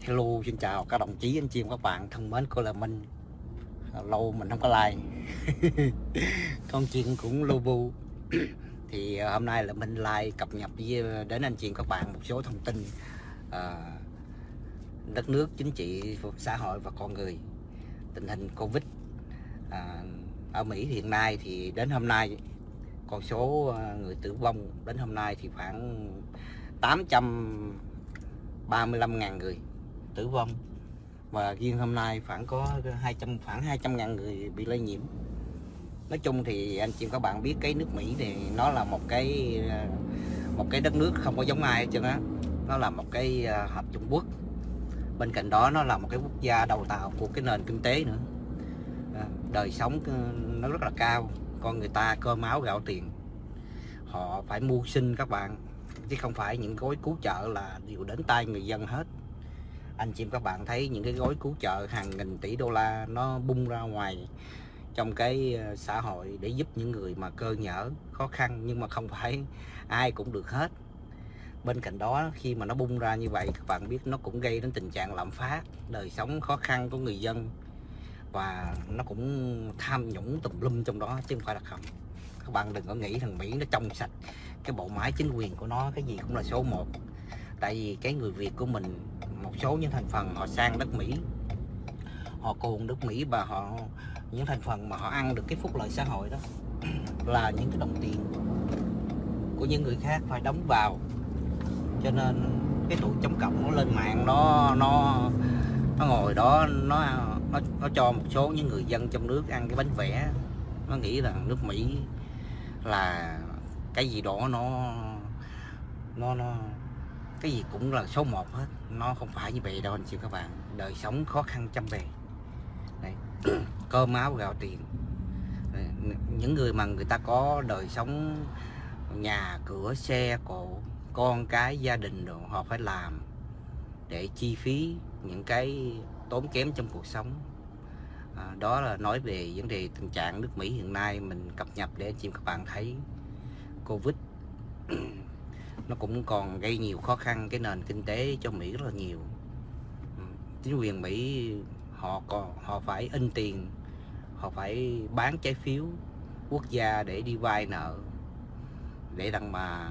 Hello, xin chào các đồng chí, anh chị em, các bạn thân mến, cô là Minh. Lâu mình không có like. Con chuyện cũng lu bu. Thì hôm nay là mình like cập nhật đến anh chị em các bạn một số thông tin đất nước, chính trị, xã hội và con người. Tình hình Covid ở Mỹ hiện nay thì đến hôm nay con số người tử vong đến hôm nay thì khoảng 835.000 người tử vong, và riêng hôm nay khoảng 200.000 người bị lây nhiễm. Nói chung thì anh chị các bạn biết cái nước Mỹ thì nó là một cái đất nước không có giống ai hết trơn á. Nó là một cái hợp Trung Quốc, bên cạnh đó nó là một cái quốc gia đầu tàu của cái nền kinh tế nữa. Đời sống nó rất là cao, con người ta cơm áo gạo tiền, họ phải mưu sinh các bạn, chứ không phải những gói cứu trợ là đều đến tay người dân hết. Anh chị các bạn thấy những cái gói cứu trợ hàng nghìn tỷ đô la nó bung ra ngoài trong cái xã hội để giúp những người mà cơ nhở, khó khăn, nhưng mà không phải ai cũng được hết. Bên cạnh đó khi mà nó bung ra như vậy, các bạn biết nó cũng gây đến tình trạng lạm phát, đời sống khó khăn của người dân, và nó cũng tham nhũng tùm lum trong đó chứ không phải là không. Các bạn đừng có nghĩ thằng Mỹ nó trong sạch, cái bộ máy chính quyền của nó cái gì cũng là số 1. Tại vì cái người Việt của mình, một số những thành phần họ sang đất Mỹ, họ cuồng nước Mỹ, và những thành phần mà họ ăn được cái phúc lợi xã hội đó là những cái đồng tiền của những người khác phải đóng vào. Cho nên cái tụi chống cộng nó lên mạng, nó ngồi đó nó cho một số những người dân trong nước ăn cái bánh vẽ. Nó nghĩ rằng nước Mỹ là cái gì đó nó cái gì cũng là số 1 hết. Nó không phải như vậy đâu anh chị các bạn. Đời sống khó khăn trăm bề. Đấy. Cơm áo gạo tiền. Đấy. Những người mà người ta có đời sống nhà cửa xe cộ, con cái gia đình rồi, họ phải làm để chi phí những cái tốn kém trong cuộc sống. Đó là nói về vấn đề tình trạng nước Mỹ hiện nay, mình cập nhật để anh chị các bạn thấy. Covid nó cũng còn gây nhiều khó khăn cái nền kinh tế cho Mỹ rất là nhiều. Chính quyền Mỹ họ phải in tiền, họ phải bán trái phiếu quốc gia để đi vay nợ, để rằng mà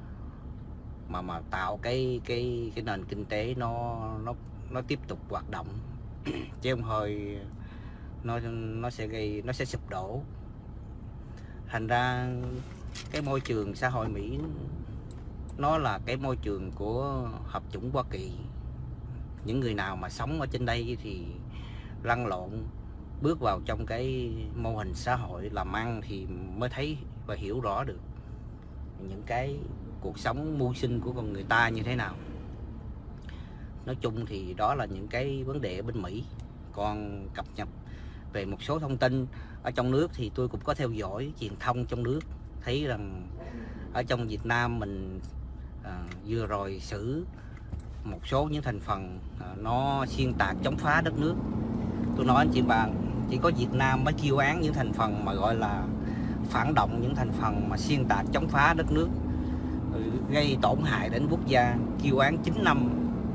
tạo cái nền kinh tế nó tiếp tục hoạt động. Chứ không thôi nó sẽ sụp đổ. Thành ra cái môi trường xã hội Mỹ nó là cái môi trường của hợp chủng Hoa Kỳ. Những người nào mà sống ở trên đây thì lăn lộn bước vào trong cái mô hình xã hội làm ăn thì mới thấy và hiểu rõ được những cái cuộc sống mưu sinh của con người ta như thế nào. Nói chung thì đó là những cái vấn đề ở bên Mỹ. Còn cập nhật về một số thông tin ở trong nước thì tôi cũng có theo dõi truyền thông trong nước, thấy rằng ở trong Việt Nam mình vừa rồi xử một số những thành phần nó xuyên tạc chống phá đất nước. Tôi nói anh chị bạn, chỉ có Việt Nam mới kêu án những thành phần mà gọi là phản động, những thành phần mà xuyên tạc chống phá đất nước, gây tổn hại đến quốc gia, kêu án 9 năm,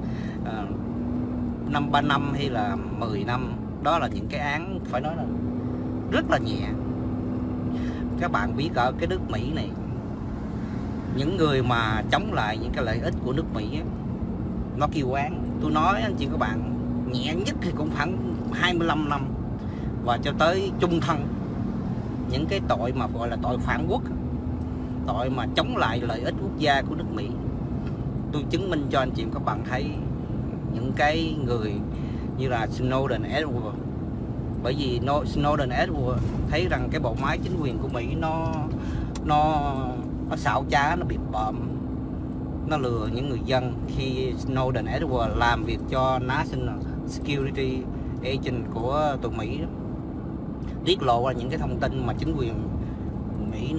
3 năm hay là 10 năm. Đó là những cái án phải nói là rất là nhẹ. Các bạn biết ở cái nước Mỹ này, những người mà chống lại những cái lợi ích của nước Mỹ ấy, nó kêu án, tôi nói anh chị các bạn, nhẹ nhất thì cũng khoảng 25 năm và cho tới chung thân. Những cái tội mà gọi là tội phản quốc, tội mà chống lại lợi ích quốc gia của nước Mỹ, tôi chứng minh cho anh chị các bạn thấy những cái người như là Snowden, Edward. Bởi vì Snowden, Edward thấy rằng cái bộ máy chính quyền của Mỹ nó xảo trá, nó bịp bợm, nó lừa những người dân. Khi Snowden, Edward làm việc cho National Security Agent của tụi Mỹ, tiết lộ ra những cái thông tin mà chính quyền Mỹ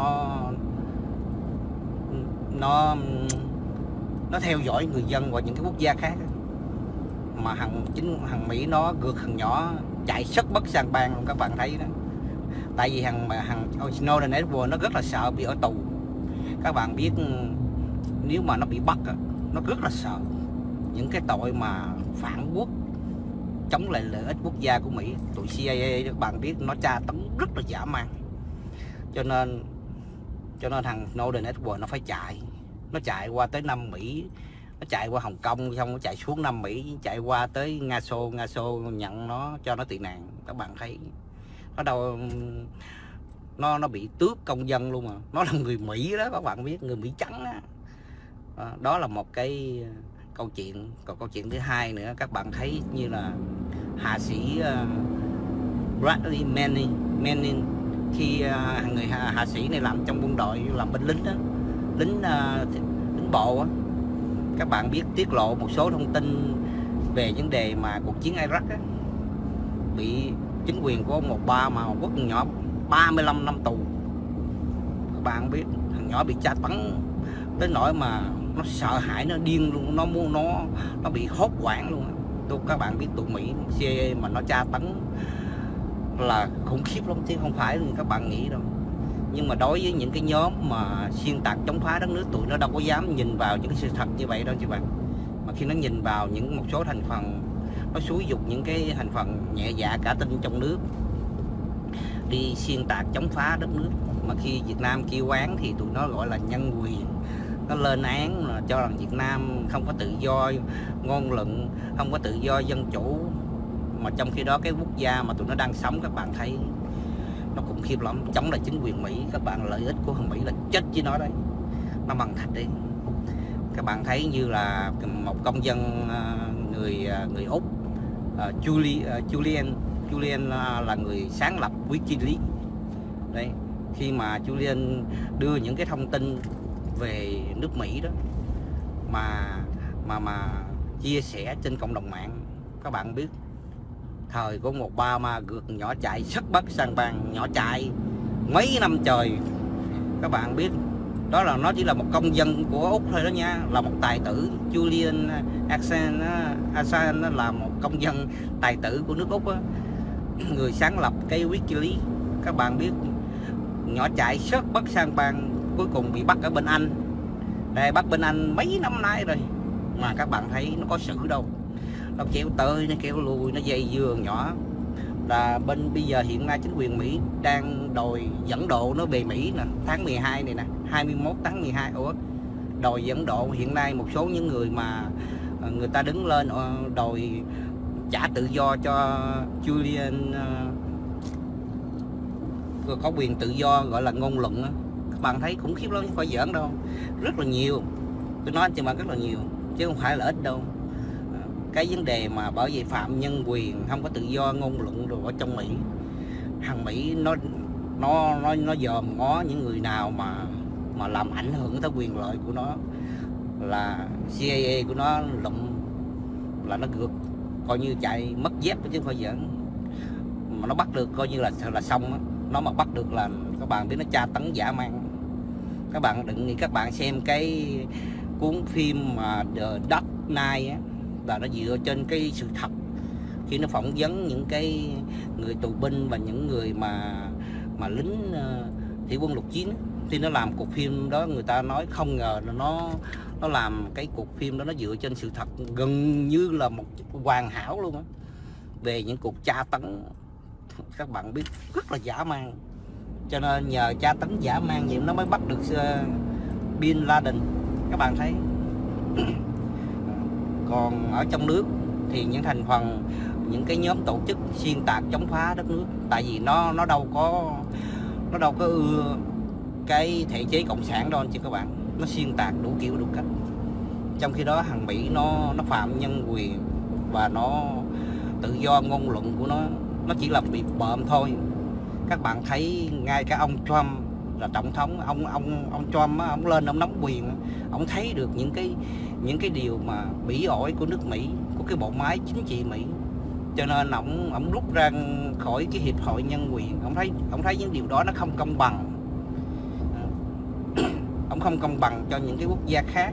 nó theo dõi người dân và những cái quốc gia khác, mà thằng Mỹ nó gượt thằng nhỏ chạy sất bất sang bang luôn, các bạn thấy đó. Tại vì thằng Snowden, Edward nó rất là sợ bị ở tù. Các bạn biết nếu mà nó bị bắt nó rất là sợ. những cái tội mà phản quốc, chống lại lợi ích quốc gia của Mỹ. Tụi CIA các bạn biết nó tra tấn rất là dã man, cho nên thằng Snowden Edward nó phải chạy. Nó chạy qua tới Nam Mỹ, nó chạy qua Hồng Kông, xong nó chạy xuống Nam Mỹ, chạy qua tới Nga Xô nhận nó cho nó tị nạn. Các bạn thấy nó đâu, nó bị tước công dân luôn mà. Nó là người Mỹ đó, các bạn biết, người Mỹ trắng á. Đó là một cái câu chuyện. Còn câu chuyện thứ hai nữa, các bạn thấy như là hạ sĩ Bradley Manning khi người hạ sĩ này làm trong quân đội, làm bên lính đó, lính bộ á. Các bạn biết tiết lộ một số thông tin về vấn đề mà cuộc chiến Iraq á, bị chính quyền của ông Obama mà quốc nhỏ 35 năm tù. Các bạn biết thằng nhỏ bị tra tấn tới nỗi mà nó sợ hãi, nó điên luôn, nó bị hốt hoảng luôn. Các bạn biết tụi Mỹ CIA mà nó tra tấn là khủng khiếp lắm chứ không phải các bạn nghĩ đâu. Nhưng mà đối với những cái nhóm mà xuyên tạc chống phá đất nước, tụi nó đâu có dám nhìn vào những cái sự thật như vậy đâu chị bạn. Mà khi nó nhìn vào một số thành phần, nó xúi dục những cái thành phần nhẹ dạ cả tin trong nước đi xuyên tạc chống phá đất nước. Mà khi Việt Nam kêu oán thì tụi nó gọi là nhân quyền, nó lên án là cho rằng Việt Nam không có tự do ngôn luận, không có tự do dân chủ. Mà trong khi đó cái quốc gia mà tụi nó đang sống, các bạn thấy nó khủng khiếp lắm. Chống lại chính quyền Mỹ, các bạn, lợi ích của thằng Mỹ là chết với nó đấy, nó bằng thạch đi. Các bạn thấy như là một công dân người Úc, Julian là người sáng lập Wikileaks đấy. Khi mà Julian đưa những cái thông tin về nước Mỹ đó mà chia sẻ trên cộng đồng mạng, các bạn biết thời của một Obama gượt nhỏ chạy sất Bắc sang bang, nhỏ chạy mấy năm trời. Các bạn biết đó là nó chỉ là một công dân của Úc thôi đó nha, là một tài tử. Julian Assange là một công dân tài tử của nước Úc á, người sáng lập cái Wikileaks. Các bạn biết nhỏ chạy sất Bắc sang bang, cuối cùng bị bắt ở bên Anh. Đây, bắt bên Anh mấy năm nay rồi mà các bạn thấy nó có xử đâu. Nó kéo tới, nó kéo lui, nó dây dưa nhỏ. Là bên bây giờ hiện nay chính quyền Mỹ đang đòi dẫn độ nó về Mỹ nè, tháng 12 này nè, 21 tháng 12. Đòi dẫn độ. Hiện nay một số những người mà người ta đứng lên đòi trả tự do cho Julian, có quyền tự do gọi là ngôn luận á. Các bạn thấy khủng khiếp lắm, không phải giỡn đâu. Rất là nhiều, tôi nói chị mà rất là nhiều chứ không phải là ít đâu. Cái vấn đề mà bảo vệ phạm nhân quyền, không có tự do ngôn luận rồi ở trong Mỹ, thằng Mỹ nó dòm ngó những người nào mà làm ảnh hưởng tới quyền lợi của nó, là CIA của nó lụm là nó gượt, coi như chạy mất dép chứ không phải giỡn. Mà nó bắt được coi như là xong á. Nó mà bắt được là các bạn biết nó tra tấn dã man. Các bạn đừng nghĩ các bạn xem cái cuốn phim mà The Dark Knight á, là nó dựa trên cái sự thật. Khi nó phỏng vấn những cái người tù binh và những người mà lính thủy quân lục chiến, thì nó làm cuộc phim đó, người ta nói không ngờ là nó làm cái cuộc phim đó nó dựa trên sự thật gần như là một hoàn hảo luôn á, về những cuộc tra tấn. Các bạn biết rất là dã man. Cho nên nhờ tra tấn dã man vậy nó mới bắt được Bin Laden. Các bạn thấy. Còn ở trong nước thì những thành phần, những cái nhóm tổ chức xuyên tạc chống phá đất nước, tại vì nó đâu có ưa cái thể chế cộng sản đâu anh chị các bạn. Nó xuyên tạc đủ kiểu đủ cách. Trong khi đó thằng Mỹ nó phạm nhân quyền và nó tự do ngôn luận của nó chỉ là bị bợm thôi. Các bạn thấy ngay cả ông Trump là tổng thống, ông Trump ông lên ông nắm quyền, ông thấy được những cái điều mà bỉ ổi của nước Mỹ, của cái bộ máy chính trị Mỹ, cho nên ông rút ra khỏi cái hiệp hội nhân quyền. Ông thấy những điều đó nó không công bằng. Ông không công bằng cho những cái quốc gia khác.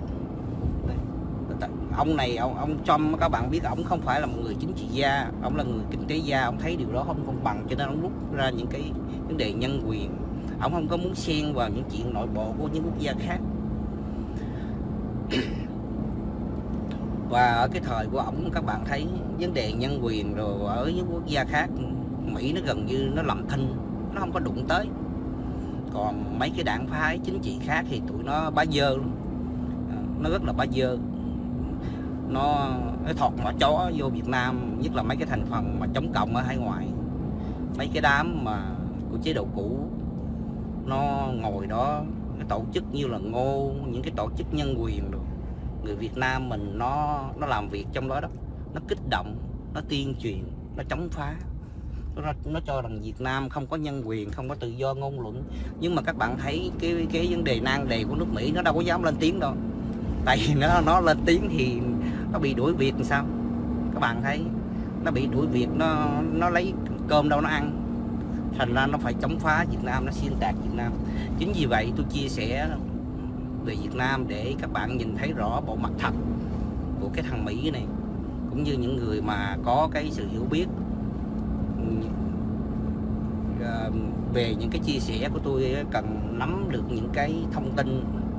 Ông này, ông Trump, các bạn biết ông không phải là một người chính trị gia, ông là người kinh tế gia. Ông thấy điều đó không công bằng cho nên ông rút ra những cái vấn đề nhân quyền. Ông không có muốn xen vào những chuyện nội bộ của những quốc gia khác. Và ở cái thời của ổng các bạn thấy vấn đề nhân quyền rồi ở những quốc gia khác Mỹ nó gần như nó làm thinh, nó không có đụng tới. Còn mấy cái đảng phái chính trị khác thì tụi nó bá dơ luôn. Nó rất là bá dơ. Nó thọt mỏ chó vô Việt Nam, nhất là mấy cái thành phần mà chống cộng ở hải ngoại, mấy cái đám mà của chế độ cũ, nó ngồi đó cái tổ chức như là Ngô, những cái tổ chức nhân quyền rồi. Người Việt Nam mình nó làm việc trong đó đó, nó kích động, nó tuyên truyền, nó chống phá, nó cho rằng Việt Nam không có nhân quyền, không có tự do ngôn luận. Nhưng mà các bạn thấy cái vấn đề nan đề của nước Mỹ nó đâu có dám lên tiếng đâu. Tại vì nó lên tiếng thì nó bị đuổi việc làm sao? Các bạn thấy nó bị đuổi việc, nó lấy cơm đâu nó ăn. Thành ra nó phải chống phá Việt Nam, nó xuyên tạc Việt Nam. Chính vì vậy tôi chia sẻ về Việt Nam để các bạn nhìn thấy rõ bộ mặt thật của cái thằng Mỹ này, cũng như những người mà có cái sự hiểu biết về những cái chia sẻ của tôi, cần nắm được những cái thông tin,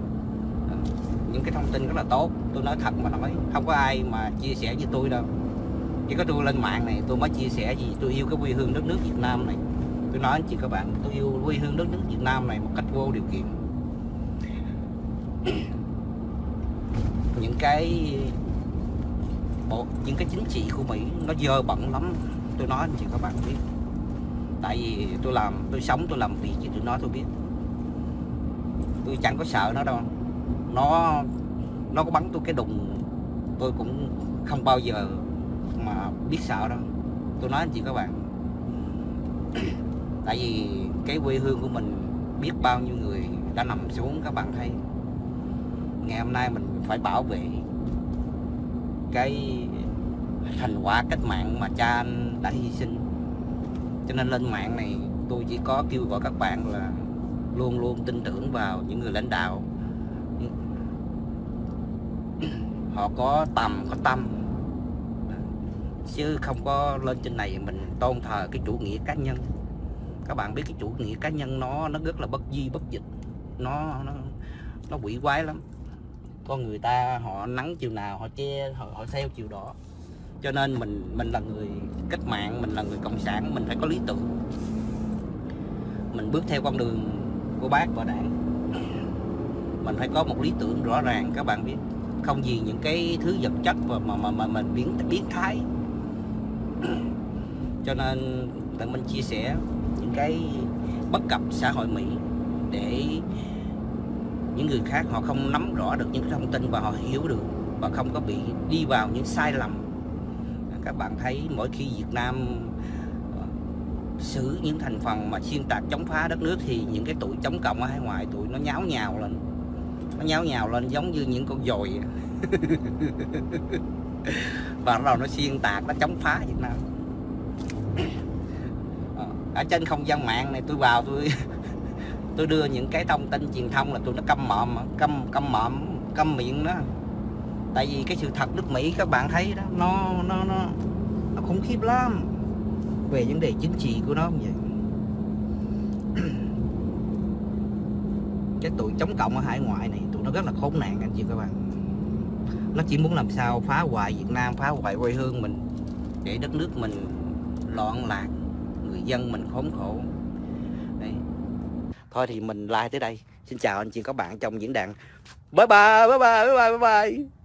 rất là tốt. Tôi nói thật mà nói, không có ai mà chia sẻ với tôi đâu. Chỉ có tôi lên mạng này tôi mới chia sẻ gì tôi yêu cái quê hương đất nước Việt Nam này. Tôi nói anh chị các bạn, tôi yêu quê hương đất nước Việt Nam này một cách vô điều kiện. Những cái chính trị của Mỹ nó dơ bẩn lắm. Tôi nói anh chị các bạn biết. Tại vì tôi sống, tôi làm việc thì tôi nói tôi biết. Tôi chẳng có sợ nó đâu. Nó có bắn tôi cái đùng, tôi cũng không bao giờ mà biết sợ đâu. Tôi nói anh chị các bạn. Tại vì cái quê hương của mình biết bao nhiêu người đã nằm xuống, các bạn thấy. Ngày hôm nay mình phải bảo vệ cái thành quả cách mạng mà cha anh đã hy sinh. Cho nên lên mạng này tôi chỉ có kêu gọi các bạn là luôn luôn tin tưởng vào những người lãnh đạo. Họ có tầm, có tâm, chứ không có lên trên này mình tôn thờ cái chủ nghĩa cá nhân. Các bạn biết cái chủ nghĩa cá nhân nó rất là bất di bất dịch, nó quỷ quái lắm. Con người ta họ nắng chiều nào họ che, họ theo chiều đó. Cho nên mình là người cách mạng, mình là người cộng sản, mình phải có lý tưởng. Mình bước theo con đường của Bác và Đảng, mình phải có một lý tưởng rõ ràng, các bạn biết. Không vì những cái thứ vật chất mà mình biến thái. Cho nên tụi mình chia sẻ những cái bất cập xã hội Mỹ để những người khác họ không nắm rõ được những cái thông tin và họ hiểu được và không có bị đi vào những sai lầm. Các bạn thấy mỗi khi Việt Nam xử những thành phần mà xuyên tạc chống phá đất nước thì những cái tụi chống cộng ở hải ngoại tụi nó nháo nhào lên. Nó nháo nhào lên giống như những con dồi. Và rồi nó xuyên tạc, nó chống phá Việt Nam. Ở trên không gian mạng này tôi vào tôi đưa những cái thông tin truyền thông là tụi nó câm miệng đó. Tại vì cái sự thật nước Mỹ các bạn thấy đó, nó khủng khiếp lắm. Về vấn đề chính trị của nó như vậy. Cái tụi chống cộng ở hải ngoại này tụi nó rất là khốn nạn anh chị các bạn. Nó chỉ muốn làm sao phá hoại Việt Nam, phá hoại quê hương mình, để đất nước mình loạn lạc, người dân mình khốn khổ. Đấy. Thôi thì mình like tới đây. Xin chào anh chị các bạn trong diễn đàn. Bye bye.